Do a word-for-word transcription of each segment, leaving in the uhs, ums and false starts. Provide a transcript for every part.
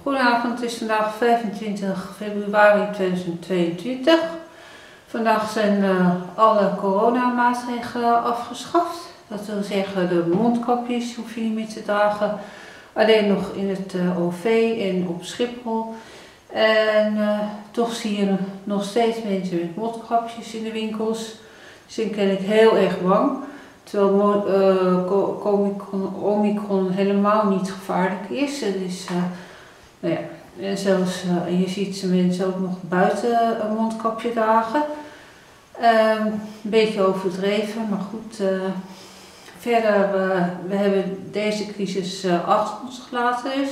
Goedenavond, het is vandaag vijfentwintig februari tweeduizend tweeëntwintig. Vandaag zijn uh, alle coronamaatregelen afgeschaft. Dat wil zeggen, de mondkapjes hoef je niet meer te dragen. Alleen nog in het uh, O V en op Schiphol. En uh, toch zie je nog steeds mensen met mondkapjes in de winkels. Die zijn kennelijk heel erg bang. Terwijl uh, Omicron, Omicron helemaal niet gevaarlijk is. Het is uh, nou ja, en zelfs, uh, je ziet mensen ook nog buiten een mondkapje dragen. Uh, een beetje overdreven, maar goed. Uh, verder, uh, we hebben deze crisis uh, achter ons gelaten dus.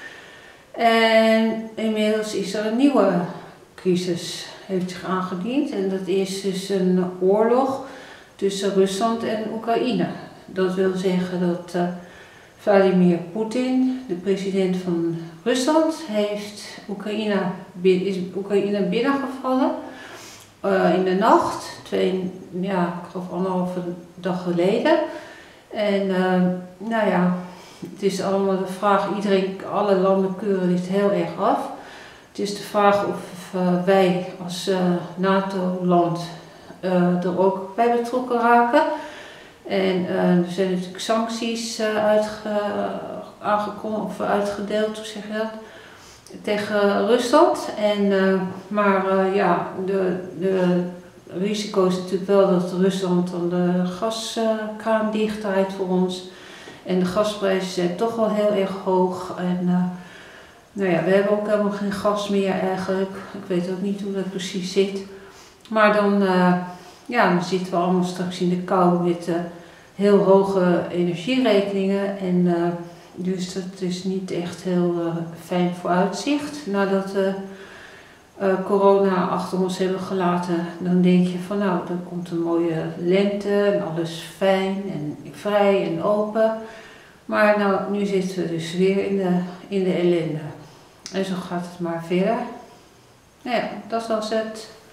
En inmiddels is er een nieuwe crisis, heeft zich aangediend. En dat is dus een oorlog tussen Rusland en Oekraïne. Dat wil zeggen dat uh, Vladimir Poetin, de president van Rusland, heeft Oekraïne, is Oekraïne binnengevallen uh, in de nacht, twee, ja, ik geloof anderhalve dag geleden. En uh, nou ja, het is allemaal de vraag, iedereen, alle landen keuren dit heel erg af. Het is de vraag of uh, wij als uh, NATO-land uh, er ook bij betrokken raken. En uh, er zijn natuurlijk sancties uh, uitge, aangekondigd of uitgedeeld, hoe zeg je dat, tegen Rusland. En, uh, maar uh, ja, de, de risico is natuurlijk wel dat Rusland dan de gaskraan dicht draait voor ons. En de gasprijzen zijn toch wel heel erg hoog. En uh, nou ja, we hebben ook helemaal geen gas meer eigenlijk. Ik weet ook niet hoe dat precies zit. Maar dan, uh, ja, dan zitten we allemaal straks in de kou met uh, heel hoge energierekeningen. En uh, dus dat is niet echt heel uh, fijn vooruitzicht. Nadat we uh, uh, corona achter ons hebben gelaten, dan denk je van nou, dan komt een mooie lente en alles fijn en vrij en open. Maar nou, nu zitten we dus weer in de, in de ellende. En zo gaat het maar verder. Nou ja, dat was het.